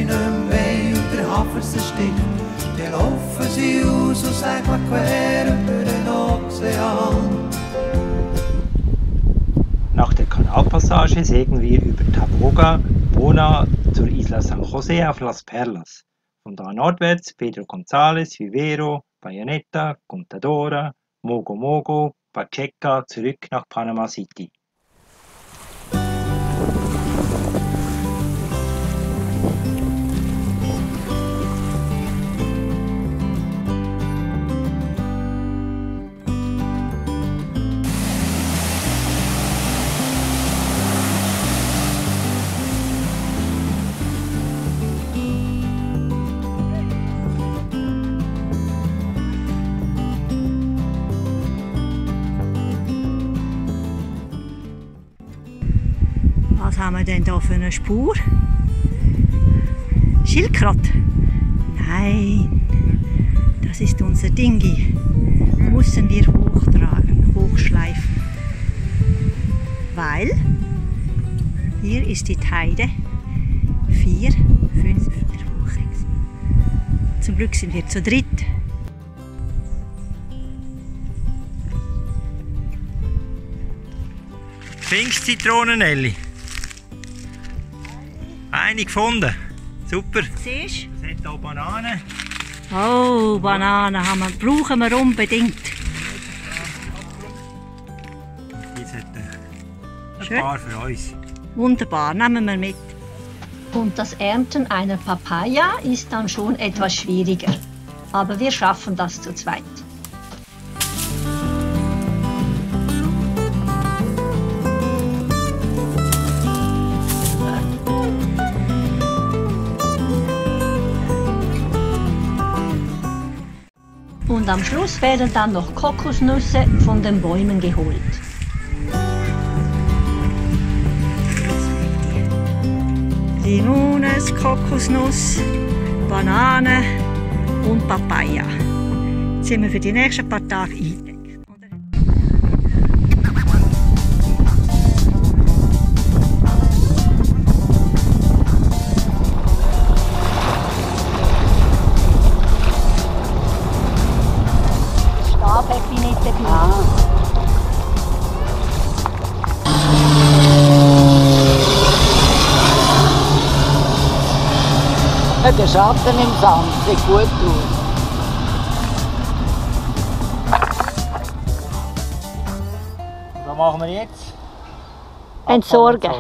nicht mehr und der Hafer erstickt. Dann laufen sie aus und segeln quer über den Ozean. Nach der Kanalpassage segeln wir über Taboga, Bona zur Isla San José auf Las Perlas. Von da nordwärts Pedro González, Vivero, Bayoneta, Contadora, Mogo Mogo, Pacheca zurück nach Panama City. Was haben wir denn da für eine Spur? Schildkröte? Nein, das ist unser Dingi. Müssen wir hochtragen, hochschleifen. Weil hier ist die Teide 4, 5 Meter hoch. Zum Glück sind wir zu dritt. Pfingstzitronen, Elli. Eine gefunden. Super. Siehst du? Es hat hier Bananen. Oh, Bananen brauchen wir unbedingt. Die sollten ein Schön. paar für uns. Wunderbar, nehmen wir mit. Und das Ernten einer Papaya ist dann schon etwas schwieriger. Aber wir schaffen das zu zweit. Und am Schluss werden dann noch Kokosnüsse von den Bäumen geholt. Limones, Kokosnuss, Banane und Papaya. Jetzt sind wir für die nächsten paar Tage eingedeckt. Stabhäppchen nicht dabei. Der Schatten im Sand sieht gut aus. Was machen wir jetzt? Entsorgen.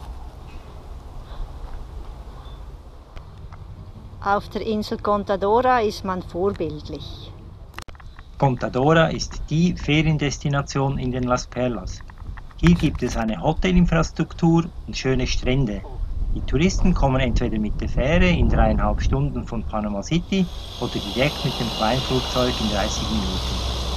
Auf der Insel Contadora ist man vorbildlich. Contadora ist die Feriendestination in den Las Perlas. Hier gibt es eine Hotelinfrastruktur und schöne Strände. Die Touristen kommen entweder mit der Fähre in 3,5 Stunden von Panama City oder direkt mit dem Kleinflugzeug in 30 Minuten.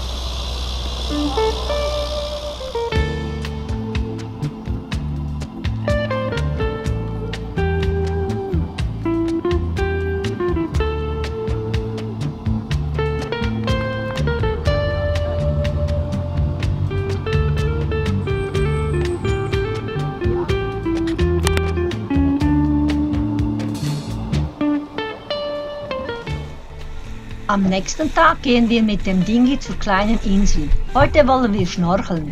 Am nächsten Tag gehen wir mit dem Dingi zur kleinen Insel. Heute wollen wir schnorcheln.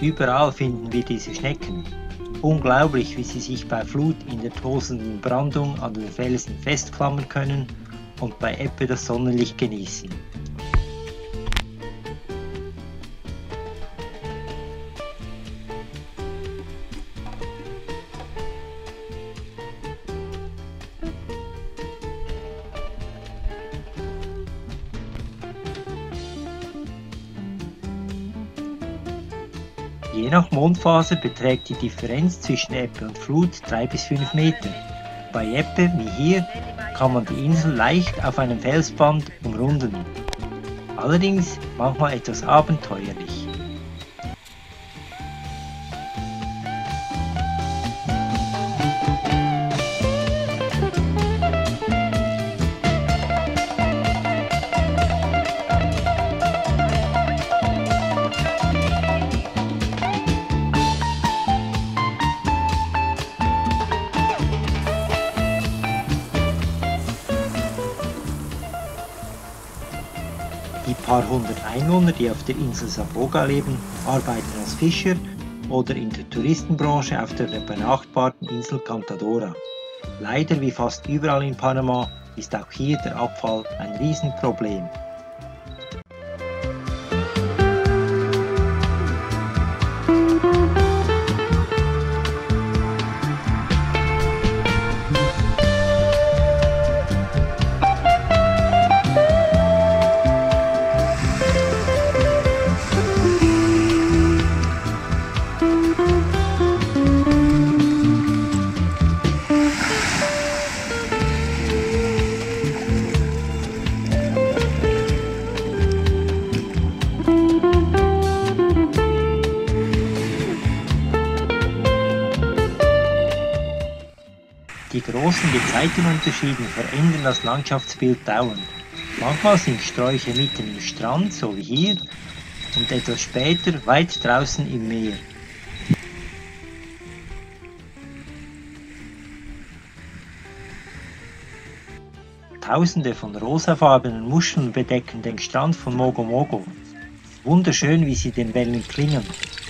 Überall finden wir diese Schnecken. Unglaublich, wie sie sich bei Flut in der tosenden Brandung an den Felsen festklammern können und bei Ebbe das Sonnenlicht genießen. Je nach Mondphase beträgt die Differenz zwischen Ebbe und Flut 3 bis 5 Meter. Bei Ebbe, wie hier, kann man die Insel leicht auf einem Felsband umrunden. Allerdings manchmal etwas abenteuerlich. Die paar hundert Einwohner, die auf der Insel Saboga leben, arbeiten als Fischer oder in der Touristenbranche auf der benachbarten Insel Cantadora. Leider, wie fast überall in Panama, ist auch hier der Abfall ein Riesenproblem. Die großen Gezeitenunterschiede verändern das Landschaftsbild dauernd. Manchmal sind Sträucher mitten im Strand, so wie hier, und etwas später weit draußen im Meer. Tausende von rosafarbenen Muscheln bedecken den Strand von Mogo Mogo. Wunderschön, wie sie den Wellen klingen.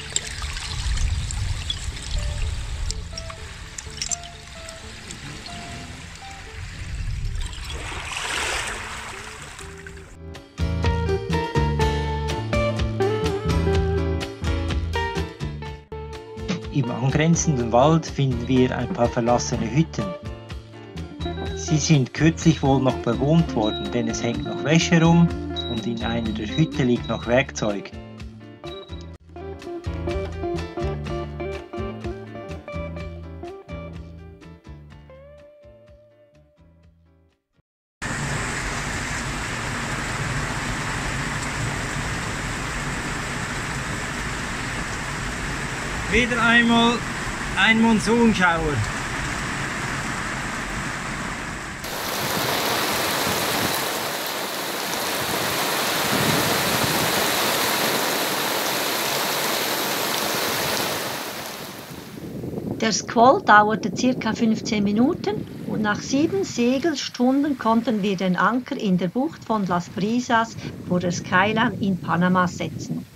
Im angrenzenden Wald finden wir ein paar verlassene Hütten. Sie sind kürzlich wohl noch bewohnt worden, denn es hängt noch Wäsche rum und in einer der Hütten liegt noch Werkzeug. Wieder einmal ein Monsunschauer. Der Squall dauerte ca. 15 Minuten und nach 7 Segelstunden konnten wir den Anker in der Bucht von Las Brisas vor der Skyline in Panama setzen.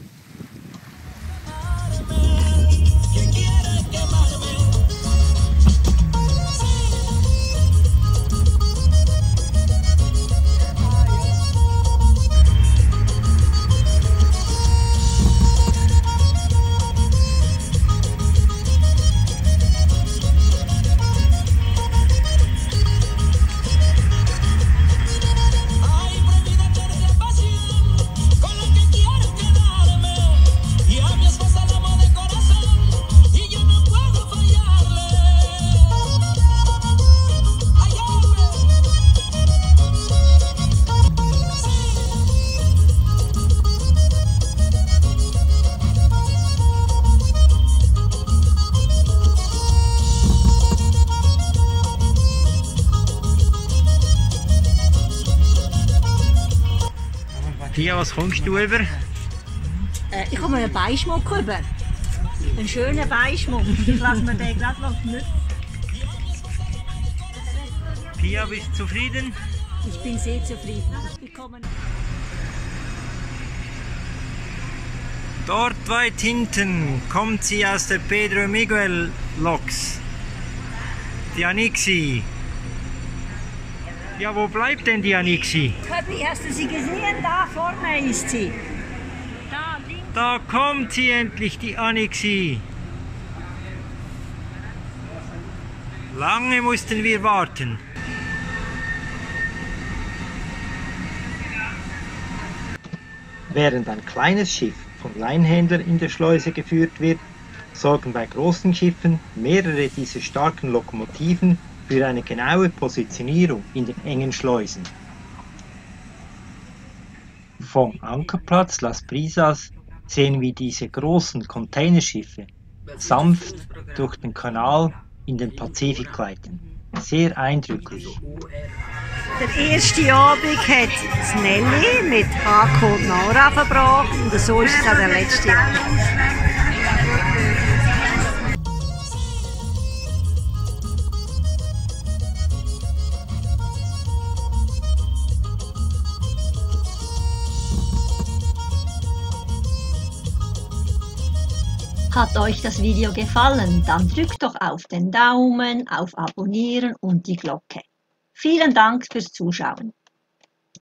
Pia, was kommst du über? Ich komme einen Beischmuck über. Einen schönen Beischmuck. Ich lasse mir den gerade noch nicht. Pia, bist du zufrieden? Ich bin sehr zufrieden. Dort weit hinten kommt sie aus der Pedro Miguel Loks. Die Anixi. Ja, wo bleibt denn die Anixi? Köppi, hast du sie gesehen? Da vorne ist sie. Da links. Da kommt sie endlich, die Anixi. Lange mussten wir warten. Während ein kleines Schiff von Leinhändlern in der Schleuse geführt wird, sorgen bei großen Schiffen mehrere dieser starken Lokomotiven für eine genaue Positionierung in den engen Schleusen. Vom Ankerplatz Las Brisas sehen wir diese großen Containerschiffe sanft durch den Kanal in den Pazifik gleiten. Sehr eindrücklich. Der erste Abend hat das Nelly mit Hako und Nora verbracht und so ist es auch der letzte Abend. Hat euch das Video gefallen, dann drückt doch auf den Daumen, auf Abonnieren und die Glocke. Vielen Dank fürs Zuschauen.